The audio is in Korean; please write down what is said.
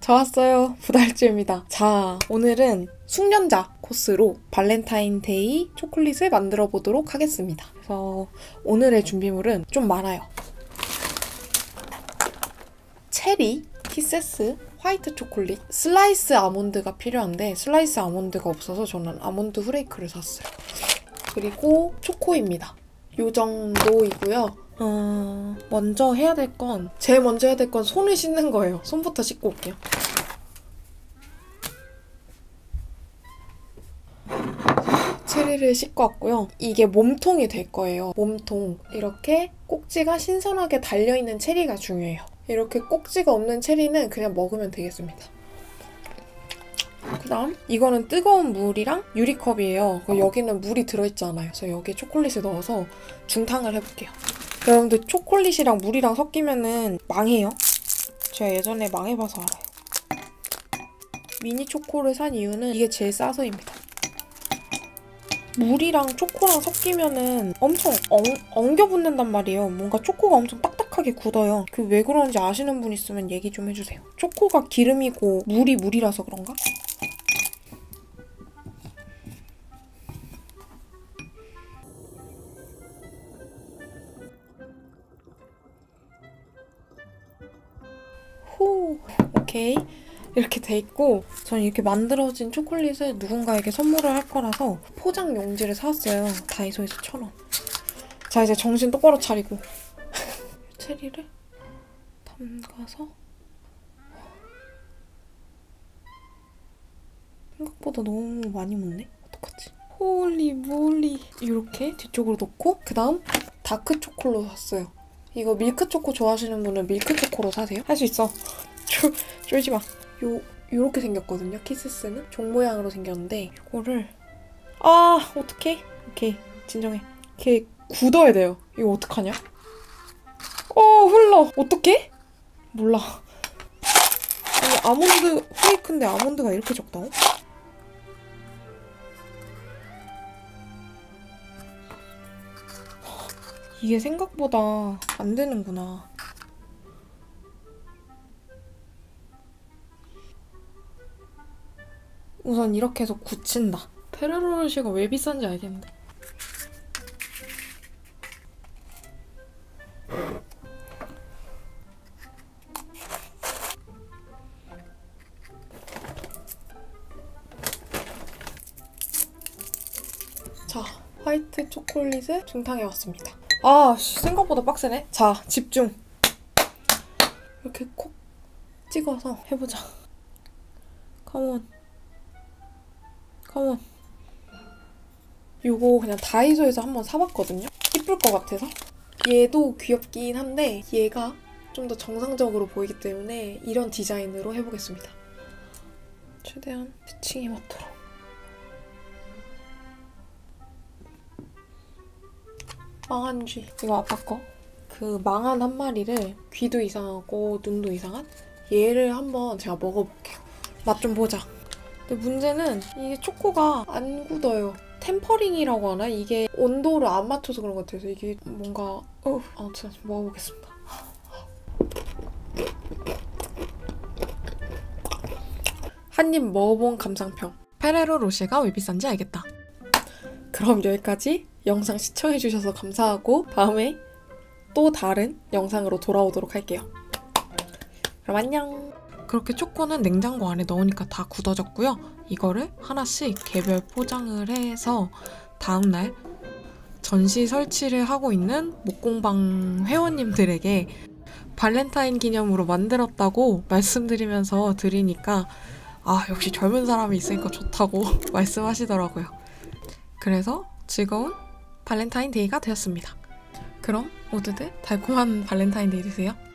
좋았어요. 부달주입니다. 자, 오늘은 숙련자 코스로 발렌타인데이 초콜릿을 만들어 보도록 하겠습니다. 그래서 오늘의 준비물은 좀 많아요. 체리, 키세스, 화이트 초콜릿, 슬라이스 아몬드가 필요한데 슬라이스 아몬드가 없어서 저는 아몬드 후레이크를 샀어요. 그리고 초코입니다. 요 정도이고요. 제일 먼저 해야 될 건 손을 씻는 거예요. 손부터 씻고 올게요. 체리를 씻고 왔고요. 이게 몸통이 될 거예요. 몸통. 이렇게 꼭지가 신선하게 달려있는 체리가 중요해요. 이렇게 꼭지가 없는 체리는 그냥 먹으면 되겠습니다. 그 다음 이거는 뜨거운 물이랑 유리컵이에요. 여기는 물이 들어있지 않아요. 그래서 여기에 초콜릿을 넣어서 중탕을 해볼게요. 여러분들 초콜릿이랑 물이랑 섞이면은 망해요. 제가 예전에 망해봐서 알아요. 미니 초코를 산 이유는 이게 제일 싸서입니다. 물이랑 초코랑 섞이면은 엄청 엉겨붙는단 말이에요. 뭔가 초코가 엄청 딱딱하게 굳어요. 그 왜 그런지 아시는 분 있으면 얘기 좀 해주세요. 초코가 기름이고 물이 물이라서 그런가? 오케이. 이렇게 돼 있고 저는 이렇게 만들어진 초콜릿을 누군가에게 선물을 할 거라서 포장 용지를 사왔어요. 다이소에서 1,000원. 자, 이제 정신 똑바로 차리고 체리를 담가서 생각보다 너무 많이 묻네? 어떡하지? 홀리 몰리. 이렇게 뒤쪽으로 놓고 그 다음 다크 초콜릿 샀어요. 이거 밀크 초코 좋아하시는 분은 밀크 초코로 사세요. 할 수 있어. 쫄지 마. 요렇게 생겼거든요. 키스스는 종 모양으로 생겼는데 이거를 어떡해? 오케이, 진정해. 이렇게 굳어야 돼요. 이거 어떡하냐? 흘러. 어떡해? 몰라. 아니, 아몬드 후레이크인데 아몬드가 이렇게 적다고? 이게 생각보다 안 되는구나. 우선 이렇게 해서 굳힌다. 페레로로시가 왜 비싼지 알겠는데. 자, 화이트 초콜릿을 중탕해 왔습니다. 생각보다 빡세네. 자, 집중. 이렇게 콕 찍어서 해보자. 컴온. 요거 그냥 다이소에서 한번 사봤거든요. 이쁠 것 같아서. 얘도 귀엽긴 한데 얘가 좀 더 정상적으로 보이기 때문에 이런 디자인으로 해보겠습니다. 최대한 피칭이 맞도록. 망한 쥐. 이거 아빠 거. 그 망한 한 마리를 귀도 이상하고 눈도 이상한 얘를 한번 제가 먹어볼게요. 맛 좀 보자. 근데 문제는 이게 초코가 안 굳어요. 템퍼링이라고 하나? 이게 온도를 안 맞춰서 그런 것 같아서 이게 뭔가 아무튼 먹어보겠습니다. 한 입 먹어본 감상평. 페레로 로쉐가 왜 비싼지 알겠다. 그럼 여기까지 영상 시청해주셔서 감사하고 다음에 또 다른 영상으로 돌아오도록 할게요. 그럼 안녕. 그렇게 초코는 냉장고 안에 넣으니까 다 굳어졌고요. 이거를 하나씩 개별 포장을 해서 다음날 전시 설치를 하고 있는 목공방 회원님들에게 발렌타인 기념으로 만들었다고 말씀드리면서 드리니까 역시 젊은 사람이 있으니까 좋다고 말씀하시더라고요. 그래서 즐거운 발렌타인데이가 되었습니다. 그럼 모두들 달콤한 발렌타인데이 되세요.